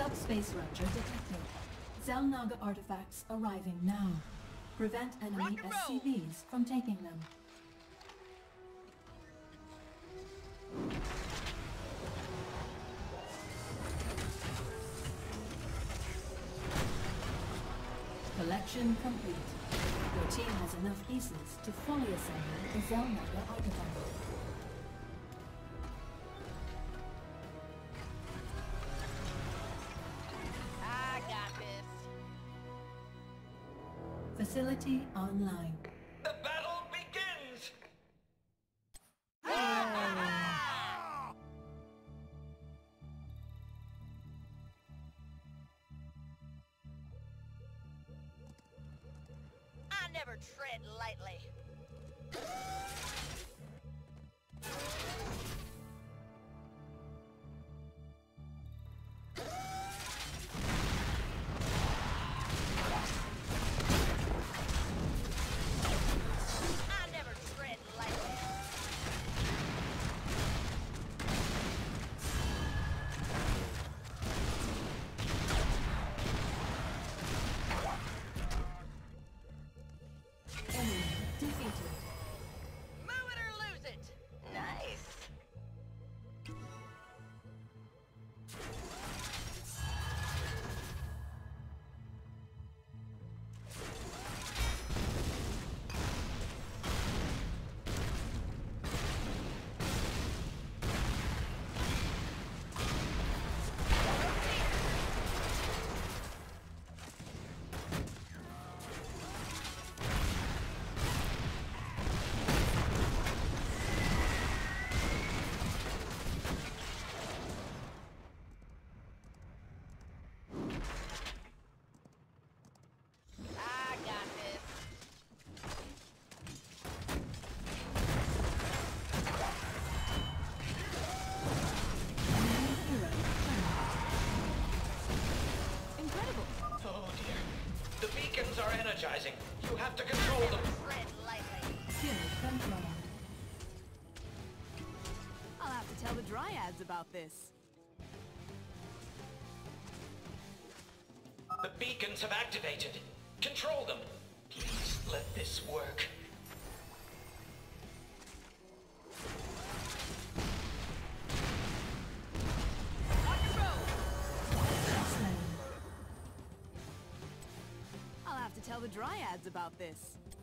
Subspace rupture detected. Zelnaga artifacts arriving now. Prevent enemy SCVs from taking them. Collection complete. Your team has enough pieces to fully assemble the Zelnaga artifact. I got this. Facility online. The battle begins! I never tread lightly. I never tread lightly. Enemy defeated. Move it or lose it. Nice. I got this. Enemy hero incredible. Oh dear. The beacons are energizing. You have to control them. Tread lightly. Kill confirmed. I'll have to tell the Dryads about this. The beacons have activated. Control them. Please let this work. Rock and roll. Slain. I'll have to tell the Dryads about this.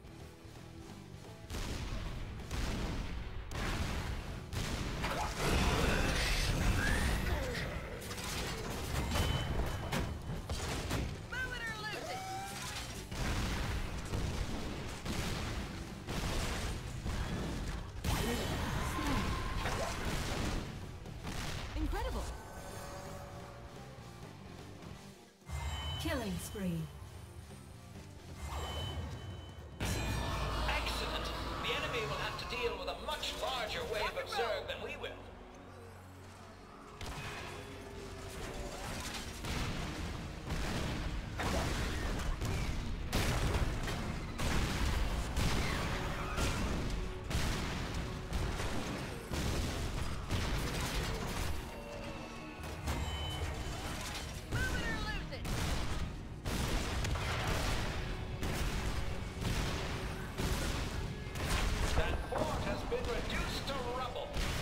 Move it or lose it. Incredible. Killing spree. Excellent. The enemy will have to deal with a much larger wave of Zerg than we will. Move it or lose it. That fort has been reduced to rubble.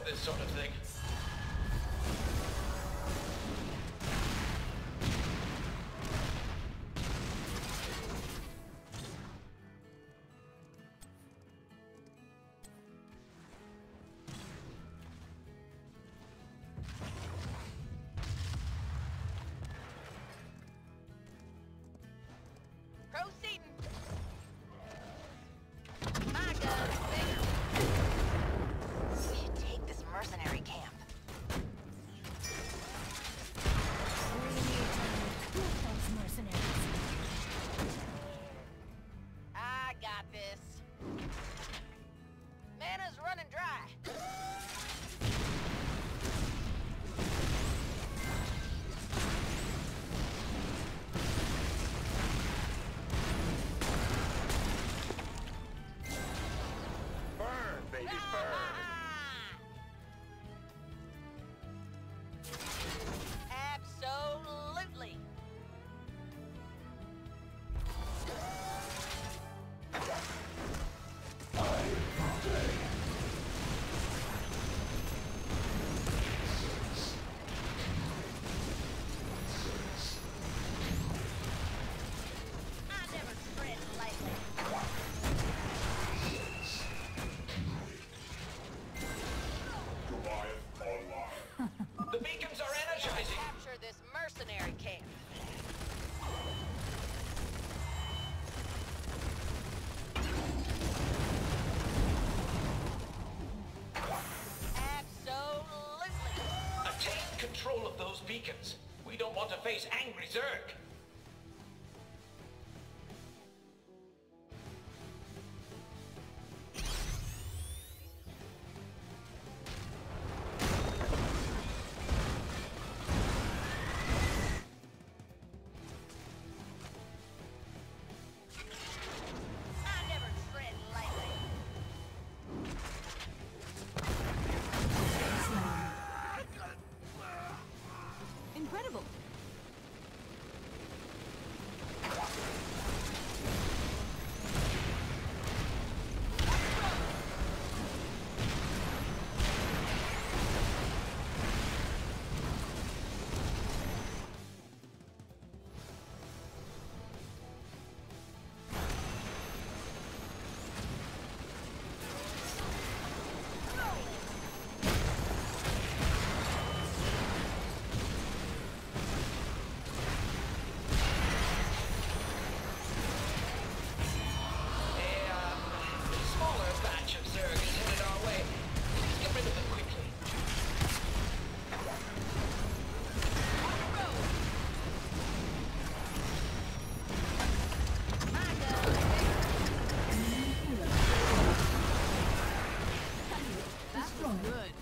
this sort of thing. Proceeding. My gun's bigger. We should take this mercenary camp. I got this. Mana's running dry. Burn, baby, burn. Absolutely. I never tread lightly. The beacons are energizing. Capture this mercenary camp. Absolutely. Attain control of those beacons. We don't want to face angry Zerg. I never tread lightly. Incredible. A smaller batch of Zerg is headed our way. Please get rid of them quickly. My gun's bigger. That was good.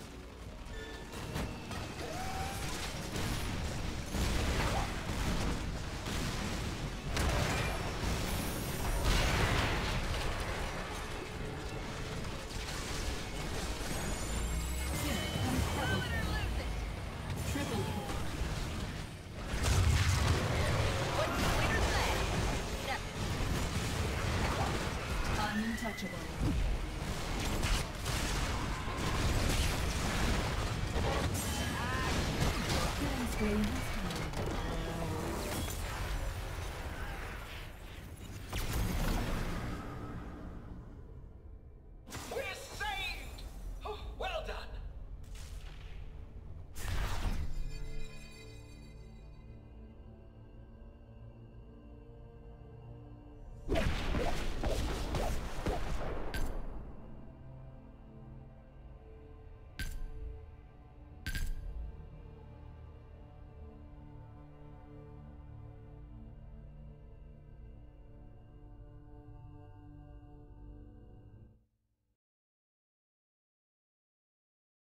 Triple kill. What's the winner's flag? Nothing. Untouchable.